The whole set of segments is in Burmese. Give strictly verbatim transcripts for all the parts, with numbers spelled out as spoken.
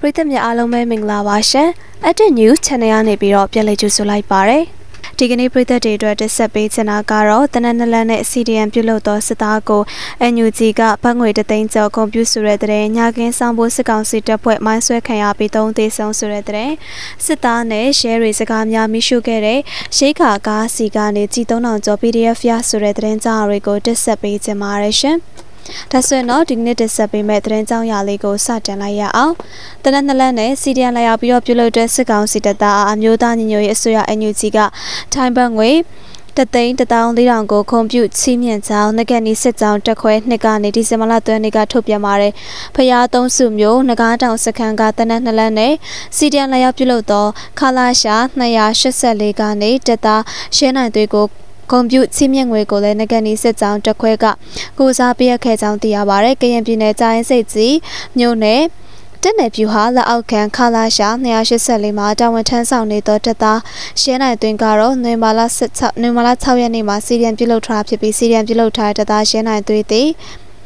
ရိသတ်များအားလုံးပဲမင်္ဂလာပါရှင်။ Active News Channel ကနေပြီးတော့ပြန်လည်ကြိုဆိုလိုက်ပါရစေ။ဒီကနေ့ပရိသတ်တွေအတွက်တက်ဆက်ပေးချင်တာကတော့တနက်နလန်နဲ့ C D M ပြုလုပ်သောစစ်သားကို N U G ကဘတ်ငွေတသိန်းကျော်ကွန်ပျူဆိုတဲ့တဲ့ညကင်းဆောင်ဖို့စစ်ကောင်စီတပ်ဖွဲ့မိုင်းဆွဲခံရပြီးသုံးသေးဆုံးဆိုတဲ့တဲ့စစ်သားနဲ့ရှယ်ရီစကားများမိရှုခဲ့တဲ့ရှိခါကားစီကနေကြီးသုံးထောင်ကျော် P D F ရဆိုတဲ့တဲ့ကြောင်းတွေကိုတက်ဆက်ပေးချင်ပါတယ်ရှင်။ဒါဆိုရင်တော့ဒီနေ့တက်ဆက်ပေးမဲ့သတင်းကြောင်းရာလေးကိုစတင်လိုက်ရအောင်တနက်နလန်နဲ့စီဒီအန်လာရောက်ပြီးတော့ပြုလုပ်တဲ့စစ်ကောင်စီတပ်သားအမျိုးသားညီညွတ်ရေးအစိုးရ N U G ကထိုင်းဘတ်ငွေတသိန်းတစ်သောင်းလေးထောင်ကိုခွန်ပြုချီးမြှင့်ကြောင်းငကနီစစ်ကြောင်းတက်ခွဲနှစ်ကနေဒီဇင်ဘာလ၃ရက်နေ့ကထုတ်ပြန်ပါတယ်ဖျားသုံးစုမျိုးငကားတောင်စခန်းကတနက်နလန်နဲ့စီဒီအန်လာရောက်ပြုလုပ်သောခလာရှာ၂၈၄ကနေတပ်သားရှင်းနိုင်သွေးကိုကွန်ပျူတာချင်းမြင့်ငွေကိုလည်းငကနီစစ်ကြောင်းတက်ခွဲကကိုစားပေးခဲ့ကြောင်းသိရပါတယ်။ကရင်ပြည်နယ်ကျိုင်းစိတ်ကြီးမြို့နယ်တက်နယ်ပြူဟာလက်အောက်ခံခလာရှာ၂၈၄မှာတာဝန်ထမ်းဆောင်နေသောတပ်သားရှင်းနိုင်သွင်းကတော့နွေမာလာ၁၆နွေမာလာ၆ရက်နေ့မှာစီဒီအမ်ပြုလုပ်ထားဖြစ်ပြီးစီဒီအမ်ပြုလုပ်ထားတဲ့တပ်သားရှင်းနိုင်သွင်းသည်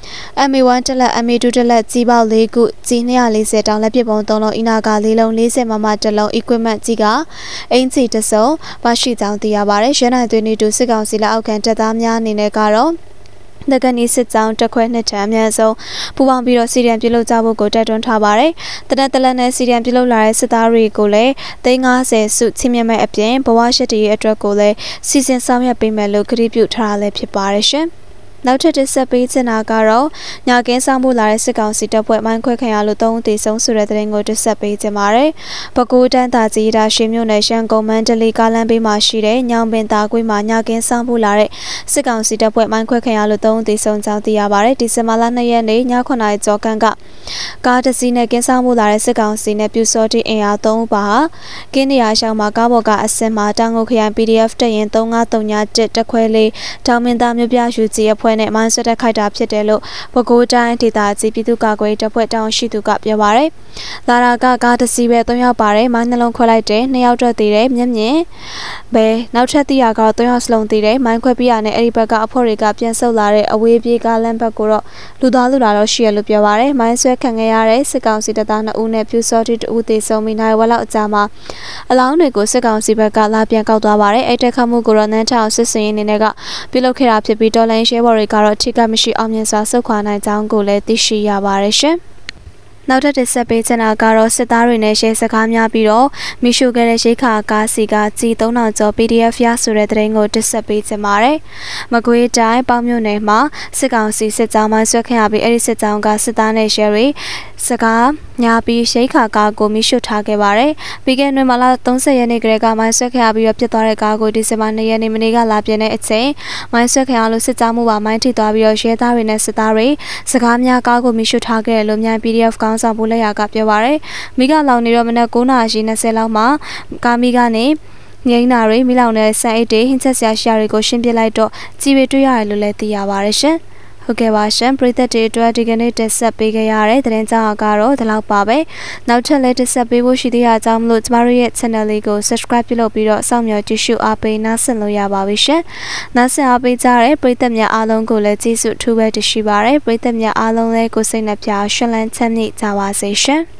M A one တက်လက် M A two တက်လက်ကြီးပေါက်၄ခုကြီး၂၄၀တောင်လက်ပစ်ပုံ၃လုံးအီနာက၄လုံး၄၀မမတစ်လုံး equipment ကြီးကအင်ဂျီတစ်စုံပါရှိကြောင်းသိရပါတယ်ရန်နိုင်သွင်းနေတူစစ်ကောင်စီလက်အောက်ခံတပ်သားများအနေနဲ့ကတော့နဂနီစစ်ကြောင်းတက်ခွဲနှစ်ထံအများဆုံးပူပေါင်းပြီးတော့စီဒီအမ်ပြုလုပ်ကြဖို့ကိုတိုက်တွန်းထားပါတယ်တနက်တလက်နဲ့စီဒီအမ်ပြုလုပ်လာတဲ့စစ်သားတွေကိုလည်းသိန်း၅၀စုချင်းမြတ်မဲ့အပြင်ဘဝရှစ်တီရဲ့အတွက်ကိုလည်းစီစဉ်ဆောင်ရွက်ပေးမယ်လို့ကတိပြုထားရလည်းဖြစ်ပါတယ်ရှင်နောက်ထပ်တစ်ဆက်ပေးချင်တာကတော့ညကင်းဆောင်ဖို့လာတဲ့စစ်ကောင်စီတပ်ဖွဲ့မိုင်းခွဲခံရလို့သုံးဦးသေဆုံးဆိုတဲ့သတင်းကိုတစ်ဆက်ပေးချင်ပါတယ်။ပဲခူးတန်းတာကြီးဒါရှင်မြို့နယ်ရှမ်းကုန်းမန္တလေးကားလမ်းဘေးမှာရှိတဲ့ညောင်ပင်သားကွေးမှာညကင်းဆောင်ဖို့လာတဲ့စစ်ကောင်စီတပ်ဖွဲ့မိုင်းခွဲခံရလို့သုံးဦးသေဆုံးကြောင်းသိရပါတယ်။ဒီဇင်ဘာလ၂ရက်နေ့ညခုနှစ်နာရီကျော်ခန့်ကကားတစ်စီးနဲ့ကင်းဆောင်ဖို့လာတဲ့စစ်ကောင်စီနဲ့ပြူစောတိအင်အားသုံးဦးပါဟာကင်းနေရာရှောင်းမှာကားပေါ်ကအစင်မှာတောင်ငုတ်ခရိုင် P D F တက်ရင်၃၅၃ညတစ်တက်ခွဲလေးတောင်မင်းသားမြို့ပြယူကြီးအဖွဲ့နဲ့မိုင်းဆွဲတက်ခိုက်တာဖြစ်တယ်လို့ပဲခူးတိုင်းဒေသကြီးပြည်သူ့ကာကွယ်တပ်ဖွဲ့တောင်ရှိသူကပြောပါရယ်လာရာကကားတစ်စီးပဲ၃ယောက်ပါတယ်မိုင်းနှလုံးခွဲလိုက်တယ်၂ယောက်တော့တည်တယ်မျက်မြင်ပဲနောက်ထပ်တည်ရကတော့၃ယောက်စလုံးတည်တယ်မိုင်းခွဲပြရနဲ့အဲ့ဒီဘက်ကအဖွဲ့တွေကပြန်ဆုတ်လာတဲ့အဝေးပြေးကားလမ်းဘက်ကိုတော့လူသားလူလာတော့ရှိရလို့ပြောပါရယ်မိုင်းဆွဲခံခဲ့ရတဲ့စစ်ကောင်စီတပ်သား၂ဦးနဲ့ပြူစောတိတဦးသေဆုံးပြီးနိုင်ဝက်လောက်အကြာမှာအလောင်းတွေကိုစစ်ကောင်စီဘက်ကလာပြန်ကောက်သွားပါတယ်အဲ့တက်ခတ်မှုကိုတော့နန်းထောင်စစ်စင်ရေးအနေနဲ့ကပြုလုပ်ခဲ့တာဖြစ်ပြီးတော်လိုင်းရှဲဘော်တွေကတော့ထိကမရှိအောင်မြင်စွာဆုတ်ခွာနိုင်ကြောင်းကိုလည်းသိရှိရပါတယ်ရှင်။နောက်ထပ်တစ်ဆက်ပေးချင်တာကတော့စစ်သားတွေနဲ့ရှေ့စကားများပြီးတော့မိရှုခဲ့တဲ့ရှိခါကားစီကကြီးသုံးထောင်ကျော် P D F ရဆိုတဲ့သတင်းကိုတစ်ဆက်ပေးချင်ပါတယ်။မကွေးတိုင်းပေါင်းမြို့နယ်မှာစစ်ကောင်စီစစ်ကြောင်းမှဆွဲခဲ့ရပြီးအဲ့ဒီစစ်ကြောင်းကစစ်သားနဲ့ရှယ်ရီစကားညာပြီးရှိခါကားကိုမိရှုထားခဲ့ပါတယ်။ပြီးခဲ့တဲ့နှစ်မလ၃၀ရက်နေ့ကလေးကမိုင်းဆွဲခဲ့ရပြီးတော့ပြစ်သွားတဲ့ကားကိုဒီဇင်ဘာ၂ရက်နေ့မနေ့ကလာပြင်းတဲ့အချိန်မိုင်းဆွဲခဲ့ရလို့စစ်ကြောင်းမှုပါမိုင်းထိသွားပြီးတော့ရဲသားတွေနဲ့စစ်သားတွေစကားများကားကိုမိရှုထားခဲ့တယ်လို့မြန် P D F ကောင်းဆောင်ဘူးလက်ရာကပြောပါရယ်မိကလောင်နေတော့မနက်၉နာရီ၂၀လောက်မှာကာမီကနေငိမ့်နာရီမိလောင်တဲ့ဆန်အိတ်တွေဟင်းချက်ဆရာရှာတွေကိုရှင်းပြလိုက်တော့ကြည်ဝေတွေ့ရတယ်လို့လည်းသိရပါတယ်ရှင်ဟုတ်ကဲ့ပါရှင်ပရိသတ်တွေအတွက်ဒီကနေ့တက်ဆက်ပေးခဲ့ရတဲ့သတင်းကြောင်းကတော့ဒီလောက်ပါပဲနောက်ထပ်လည်းတက်ဆက်ပေးဖို့ရှိသေးတာကြောင့်မလို့ကျမတို့ရဲ့ channel လေးကို subscribe ပြုလုပ်ပြီးတော့စောင့်မျှော်ကြည့်ရှုအားပေးနားဆင်လို့ရပါပြီရှင်နားဆင်အားပေးကြတဲ့ပရိသတ်များအားလုံးကိုလည်းကျေးဇူးအထူးပဲတင်ရှိပါရယ်ပရိသတ်များအားလုံးလည်းကိုစိတ်နှပြရှင်လန်းချမ်းမြေ့ကြပါစေရှင်